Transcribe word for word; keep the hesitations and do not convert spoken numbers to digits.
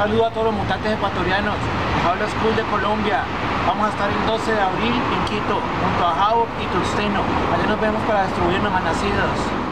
saludo a todos los mutantes ecuatorianos. Habla School de Colombia. Vamos a estar el doce de abril en Quito, junto a Jao y Tusteno. Allá nos vemos para destruir nomás nacidos.